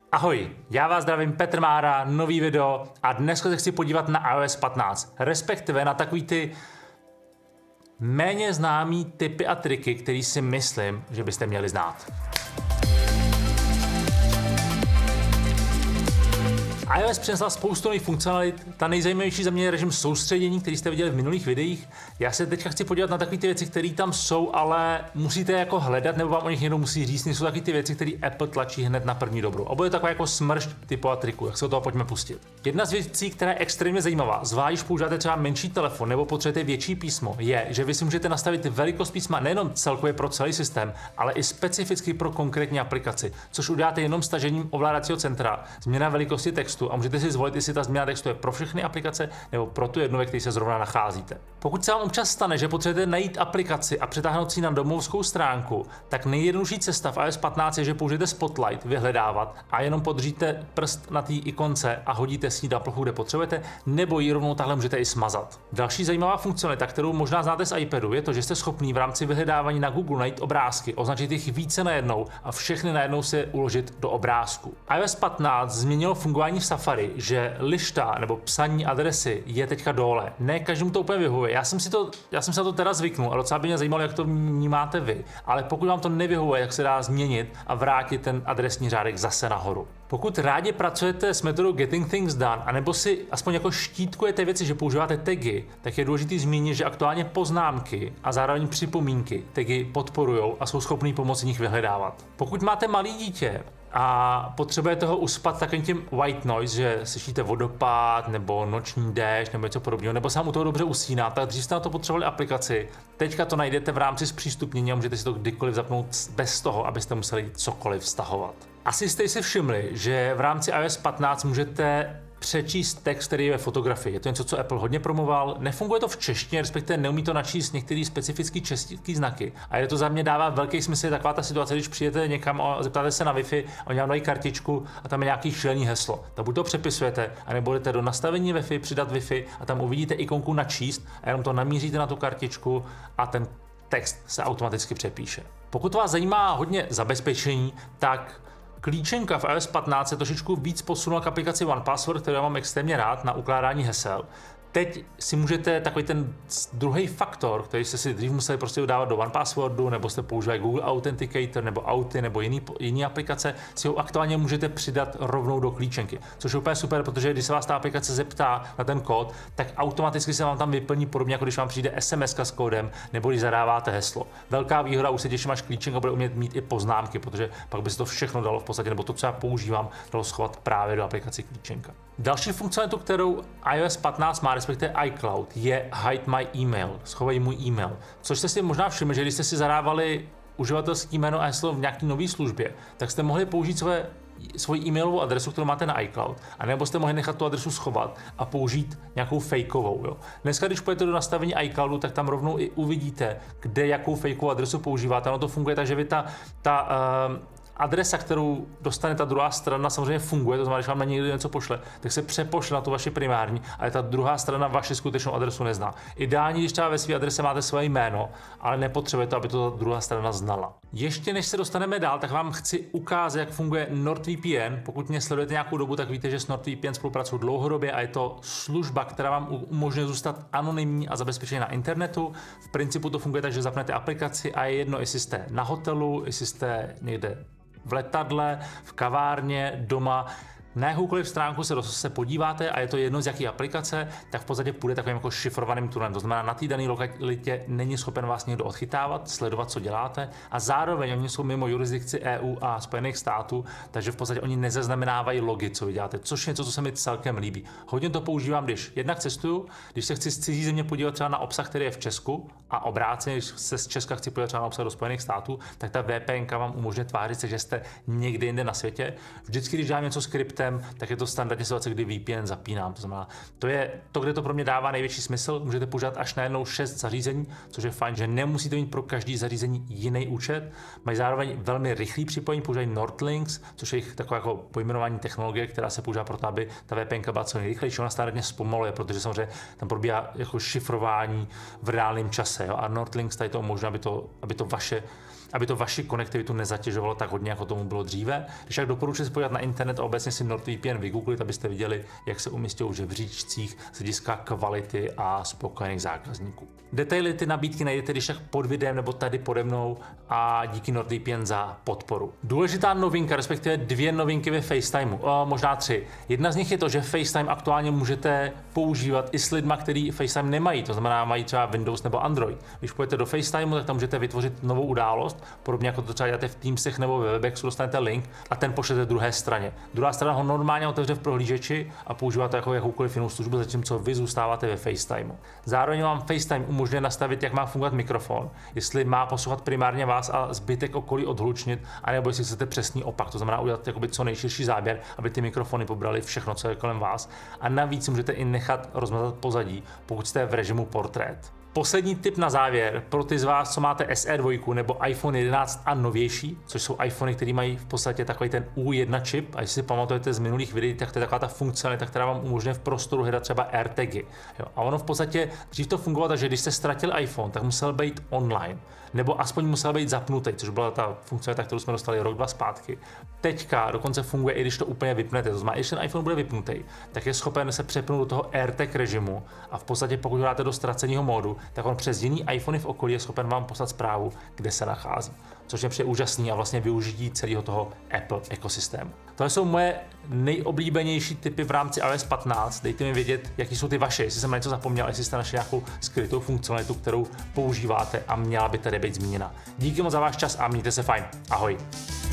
Ahoj, já vás zdravím, Petr Mára, nový video a dnes se chci podívat na iOS 15, respektive na takový ty méně známý tipy a triky, který si myslím, že byste měli znát. iOS přinesla spoustu nových funkcionalit, ta nejzajímavější za mě je režim soustředění, který jste viděli v minulých videích. Já se teďka chci podívat na takové ty věci, které tam jsou, ale musíte je jako hledat, nebo vám o nich někdo musí říct, nejsou takové ty věci, které Apple tlačí hned na první dobrou. A bude taková jako smršť typu a triku, jak se do toho pojďme pustit. Jedna z věcí, která je extrémně zajímavá, zvlášť když používáte třeba menší telefon nebo potřebujete větší písmo, je, že vy si můžete nastavit velikost písma nejenom celkově pro celý systém, ale i specificky pro konkrétní aplikaci, což uděláte jenom stažením ovládacího centra, změna velikosti textu a můžete si zvolit, jestli ta změna textu je pro všechny aplikace nebo pro tu jednu, ve které se zrovna nacházíte. Pokud se vám občas stane, že potřebujete najít aplikaci a přetáhnout si na domovskou stránku, tak nejjednodušší cesta v iOS 15 je, že použijete Spotlight vyhledávat a jenom podržíte prst na té ikonce a hodíte si ji na plochu, kde potřebujete, nebo ji rovnou takhle můžete i smazat. Další zajímavá funkcionalita, kterou možná znáte z iPadu, je to, že jste schopný v rámci vyhledávání na Google najít obrázky, označit jich více najednou a všechny najednou si uložit do obrázku. iOS 15 změnilo fungování v Safari, že lišta nebo psaní adresy je teďka dole. Ne každému to úplně vyhovuje. Já jsem se na to teda zvyknul a docela by mě zajímalo, jak to vnímáte vy. Ale pokud vám to nevyhovuje, jak se dá změnit a vrátit ten adresní řádek zase nahoru. Pokud rádi pracujete s metodou Getting Things Done, anebo si aspoň jako štítkujete věci, že používáte tagy, tak je důležité zmínit, že aktuálně poznámky a zároveň připomínky tagy podporují a jsou schopný pomocí nich vyhledávat. Pokud máte malé dítě a potřebujete ho uspat takovým tím white noise, že slyšíte vodopád nebo noční déšť nebo něco podobného, nebo se vám u toho dobře usíná, tak dřív jste na to potřebovali aplikaci. Teďka to najdete v rámci zpřístupnění a můžete si to kdykoliv zapnout bez toho, abyste museli cokoliv stahovat. Asi jste si všimli, že v rámci iOS 15 můžete přečíst text, který je ve fotografii. Je to něco, co Apple hodně promoval. Nefunguje to v češtině, respektive neumí to načíst některé specifické české znaky. A je to za mě dává velký smysl taková ta situace, když přijdete někam a zeptáte se na Wi-Fi, oni vám dají kartičku a tam je nějaký šílený heslo. Tak buď to přepisujete, anebo jdete do nastavení Wi-Fi, přidat Wi-Fi a tam uvidíte ikonku načíst a jenom to namíříte na tu kartičku a ten text se automaticky přepíše. Pokud vás zajímá hodně zabezpečení, tak klíčenka v iOS 15 se trošičku víc posunula k aplikaci OnePassword, kterou já mám extrémně rád na ukládání hesel. Teď si můžete takový ten druhý faktor, který jste si dřív museli prostě udávat do OnePasswordu, nebo jste používali Google Authenticator, nebo Auty, nebo jiný aplikace, si ho aktuálně můžete přidat rovnou do klíčenky. Což je úplně super, protože když se vás ta aplikace zeptá na ten kód, tak automaticky se vám tam vyplní podobně, jako když vám přijde SMS s kódem, nebo když zadáváte heslo. Velká výhoda, už se těším, až klíčenka bude umět mít i poznámky, protože pak by se to všechno dalo v podstatě, nebo to, co já používám, dalo schovat právě do aplikace klíčenka. Další funkcionalitu, kterou iOS 15 má, respektive iCloud, je Hide My Email, schovej můj e-mail. Což jste si možná všimli, že když jste si zadávali uživatelské jméno a heslo v nějaké nové službě, tak jste mohli použít svoji e-mailovou adresu, kterou máte na iCloud, anebo jste mohli nechat tu adresu schovat a použít nějakou fakeovou. Jo. Dneska, když půjdete do nastavení iCloudu, tak tam rovnou i uvidíte, kde jakou fakeovou adresu používáte. Ono to funguje tak, že vy adresa, kterou dostane ta druhá strana, samozřejmě funguje, to znamená, když vám na někdo něco pošle, tak se přepošle na tu vaši primární, ale ta druhá strana vaši skutečnou adresu nezná. Ideální, když třeba ve své adrese máte své jméno, ale nepotřebujete, aby to ta druhá strana znala. Ještě než se dostaneme dál, tak vám chci ukázat, jak funguje NordVPN. Pokud mě sledujete nějakou dobu, tak víte, že s NordVPN spolupracuju dlouhodobě a je to služba, která vám umožňuje zůstat anonymní a zabezpečený na internetu. V principu to funguje tak, že zapnete aplikaci a je jedno, jestli jste na hotelu, jestli jste někde v letadle, v kavárně, doma. Na jakoukoliv stránku se podíváte a je to jedno z jaký aplikace, tak v podstatě půjde takovým jako šifrovaným tunelem. To znamená, na té dané lokalitě není schopen vás někdo odchytávat, sledovat, co děláte a zároveň oni jsou mimo jurisdikci EU a Spojených států, takže v podstatě oni nezaznamenávají logy, co vy děláte, což je něco, co se mi celkem líbí. Hodně to používám, když jednak cestuju, když se chci z cizí země podívat třeba na obsah, který je v Česku a obráceně, když se z Česka chci podívat třeba na obsah do Spojených států, tak ta VPN vám umožňuje tvářit se, že jste někde jinde na světě. Vždycky, když dělám něco skriptem, tak je to standardní situace, kdy VPN zapínám. To znamená, to je to, kde to pro mě dává největší smysl. Můžete používat až najednou 6 zařízení, což je fajn, že nemusíte mít pro každý zařízení jiný účet. Mají zároveň velmi rychlý připojení, používají NordLynx, což je jejich takové jako pojmenování technologie, která se používá pro to, aby ta VPN byla co nejrychlejší. Ona standardně zpomaluje, protože samozřejmě tam probíhá jako šifrování v reálném čase. Jo? A NordLynx tady to umožňuje, aby to vaše aby to vaši konektivitu nezatěžovalo tak hodně, jako tomu bylo dříve. Když tak doporučuji se podívat na internet a obecně si NordVPN vygooglit, abyste viděli, jak se umístějí v žebříčcích z hlediska kvality a spokojených zákazníků. Detaily ty nabídky najdete když tak pod videem nebo tady pode mnou a díky NordVPN za podporu. Důležitá novinka, respektive 2 novinky ve FaceTimeu, možná 3. Jedna z nich je to, že FaceTime aktuálně můžete používat i s lidma, kteří FaceTime nemají, to znamená mají třeba Windows nebo Android. Když půjdete do FaceTimeu, tak tam můžete vytvořit novou událost, podobně jako to třeba děláte v Teamsech nebo ve Webexu, dostanete link a ten pošlete druhé straně. Druhá strana ho normálně otevře v prohlížeči a používá to jako jakoukoliv jinou službu, zatímco vy zůstáváte ve FaceTimeu. Zároveň vám FaceTime umožňuje nastavit, jak má fungovat mikrofon, jestli má poslouchat primárně vás a zbytek okolí odhlučnit, anebo jestli chcete přesný opak, to znamená udělat jakoby co nejširší záběr, aby ty mikrofony pobrali všechno, co je kolem vás. A navíc můžete i nechat rozmazat pozadí, pokud jste v režimu portrét. Poslední tip na závěr pro ty z vás, co máte SE2 nebo iPhone 11 a novější, což jsou iPhony, které mají v podstatě takový ten U1 čip, a jestli si pamatujete z minulých videí, tak to je taková ta funkcionalita, která vám umožňuje v prostoru hledat třeba AirTagy. Jo. A ono v podstatě dřív to fungovalo, takže když jste ztratil iPhone, tak musel být online, nebo aspoň musel být zapnutý, což byla ta funkcionalita, kterou jsme dostali rok, 2 zpátky. Teďka dokonce funguje, i když to úplně vypnete, to znamená, když ten iPhone bude vypnutý, tak je schopen se přepnout do toho AirTag režimu a v podstatě pokud dáte do ztraceného módu, tak on přes jiný iPhony v okolí je schopen vám poslat zprávu, kde se nachází. Což je úžasný a vlastně využití celého toho Apple ekosystému. Tohle jsou moje nejoblíbenější tipy v rámci iOS 15. Dejte mi vědět, jaký jsou ty vaše, jestli jsem na něco zapomněl, jestli jste našli nějakou skrytou funkcionalitu, kterou používáte a měla by tady být zmíněna. Díky moc za váš čas a mějte se fajn. Ahoj.